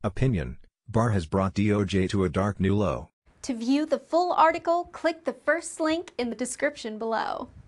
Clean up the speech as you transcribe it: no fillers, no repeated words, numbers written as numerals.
Opinion: Barr has brought DOJ to a dark new low. To view the full article, click the first link in the description below.